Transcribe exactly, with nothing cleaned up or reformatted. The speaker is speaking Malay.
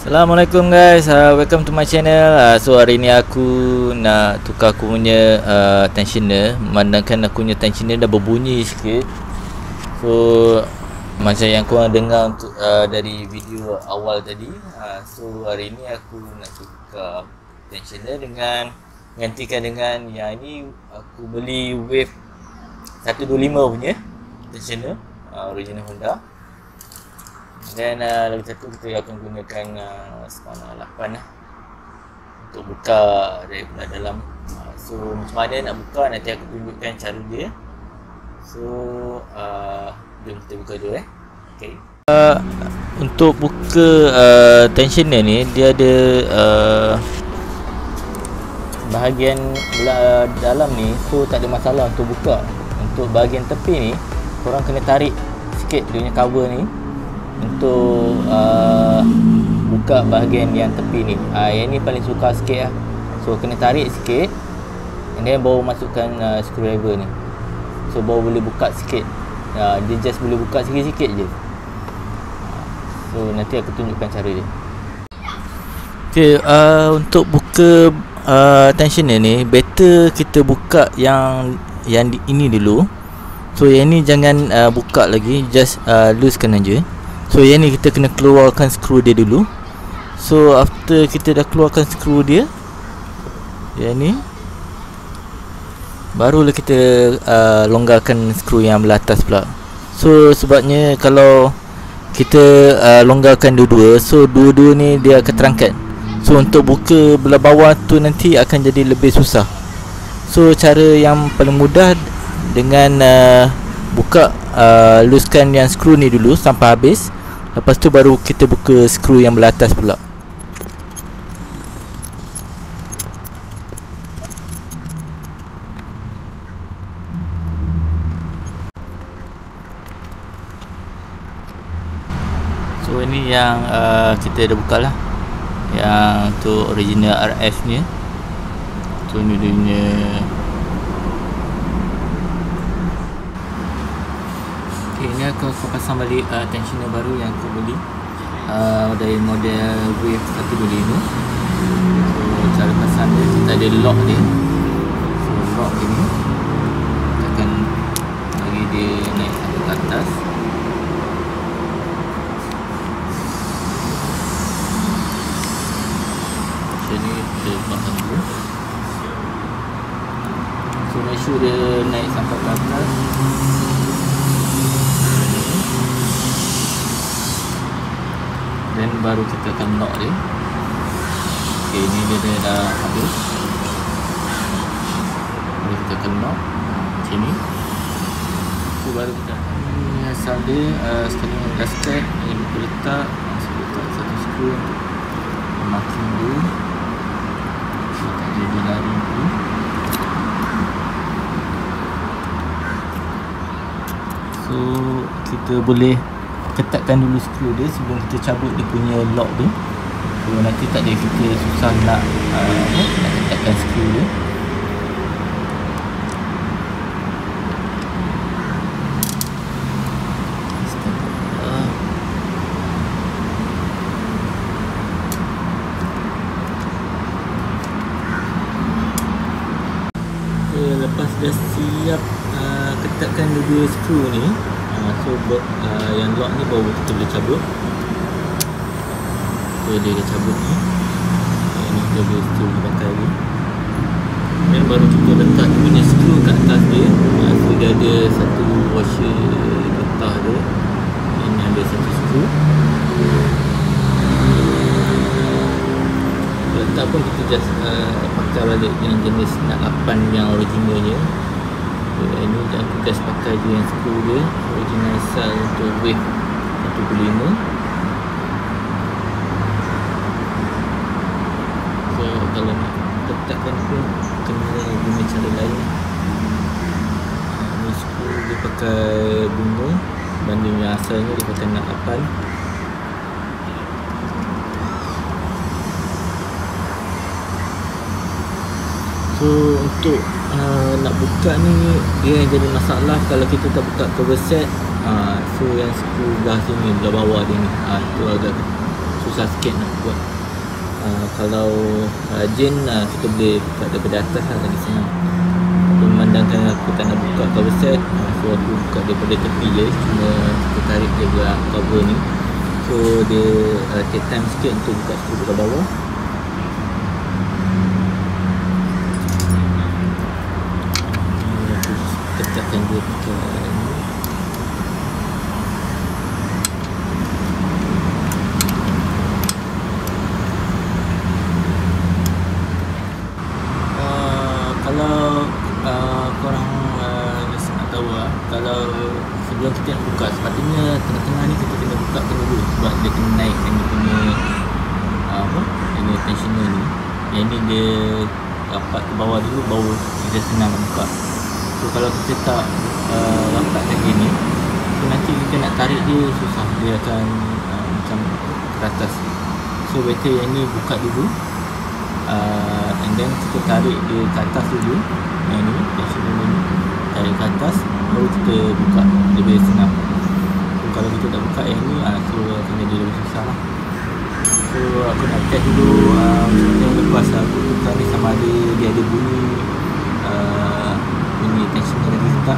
Assalamualaikum guys, uh, welcome to my channel. uh, So hari ni aku nak tukar aku punya uh, tensioner. Memandangkan aku punya tensioner dah berbunyi sikit. So macam yang korang dengar untuk, uh, dari video awal tadi, uh, so hari ni aku nak tukar tensioner dengan gantikan dengan yang ini. Aku beli Wave seratus dua puluh lima punya tensioner, uh, original Honda. Dan uh, lagi satu kita akan gunakan uh, Spanner lapan lah untuk buka daripada dalam. uh, So macam mana nak buka, nanti aku tunjukkan cara dia. So uh, jom kita buka dulu eh. Okay. uh, Untuk buka uh, tensioner ni, dia ada uh, bahagian belah dalam ni, so tak ada masalah untuk buka. Untuk bahagian tepi ni, korang kena tarik sikit dia punya cover ni untuk uh, buka bahagian yang tepi ni. uh, Yang ni paling sukar sikit lah. So kena tarik sikit, and then baru masukkan uh, screwdriver ni. So baru boleh buka sikit. uh, Dia just boleh buka sikit-sikit je. So nanti aku tunjukkan cara dia. Okay, uh, untuk buka uh, tensioner ni, better kita buka yang yang di, ini dulu. So yang ni jangan uh, buka lagi, just uh, loosekan aja. So yang ni kita kena keluarkan skru dia dulu. So after kita dah keluarkan skru dia, yang ni barulah kita uh, longgarkan skru yang belah atas pula. So sebabnya kalau kita uh, longgarkan dua-dua, so dua-dua ni dia akan terangkat. So untuk buka belah bawah tu nanti akan jadi lebih susah. So cara yang paling mudah dengan uh, buka, uh, loosekan yang skru ni dulu sampai habis. Lepas tu baru kita buka skru yang belah atas pula. So ini yang uh, kita dah buka lah, yang untuk original R F nya. So ini dia punya. Okay, ini aku akan pasang balik uh, tensioner baru yang aku beli, uh, dari model Wave seratus dua puluh lima. So cara pasang dia, kita ada lock dia. So lock dia ni kita akan bagi dia naik sampai ke atas. Macam ni kita pasang dulu. So make sure dia naik sampai ke atas. Dan baru kita akan lock dia. Ok, ni dia, dia dah habis. Baru kita akan lock macam ni. So baru kita ni asal dia, uh, sekali dengan gasket yang kita letak, masuk letak satu skru untuk marking dulu. So tak ada dia lari dulu. So kita boleh ketatkan dulu skru dia sebelum kita cabut dia punya lock dia. So nanti tak ada kita susah nak uh, nak ketatkan skru dia. Okay, lepas dah siap uh, ketatkan dua skru ni, so uh, yang lock ni baru kita boleh cabut. So dia dah cabut ni. Yang ni kita boleh still pakai ni. Dan baru kita letak dia punya skru kat atas dia. uh, So dia ada satu washer getah dia. Ini ada satu skru. Letak pun kita just uh, pakai balik yang jenis nut lapan yang originalnya. So, ini aku just pakai je yang skru dia original style untuk Wave seratus dua puluh lima. So kalau nak letakkan pun kena guna cara lain. Ini skru dia pakai bunga banding yang asalnya dia pakai nut lapan. So untuk Uh, nak buka ni, dia yang jadi masalah kalau kita tak buka cover set. uh, So yang skru belah sini, belah bawah dia ni, uh, tu agak susah sikit nak buat. uh, Kalau rajin uh, kita boleh buka daripada atas lah, lagi senang. Memandangkan aku tak nak buka cover set, uh, so aku buka daripada tepi je. Cuma kita tarik je belah cover ni. So dia uh, take time sikit untuk buka skru ke bawah. Tekan dia tekan. Uh, kalau uh, korang uh, nak tahu lah, kalau sebelum kita nak buka, sepatutnya tengah-tengah ni kita kena buka dulu, sebab dia kena naikkan dia punya uh, apa, ini tensioner ni. Yang ni dia rapat ke bawah dulu, baru kita senang nak buka. So kalau kita tak uh, rapatkan dia ni, so nanti kita nak tarik dia susah, dia akan uh, macam ke atas. So better yang ni buka dulu, uh, and then kita tarik dia ke atas dulu. Yang ni, tensioner ni tarik ke atas, baru kita buka, lebih senang. So kalau kita tak buka yang ni, uh, so akan jadi lebih susah lah. So aku nak check dulu uh, yang lepas aku tukar ni sama ada dia ada bunyi uh, bunyi tensioner lagi tak.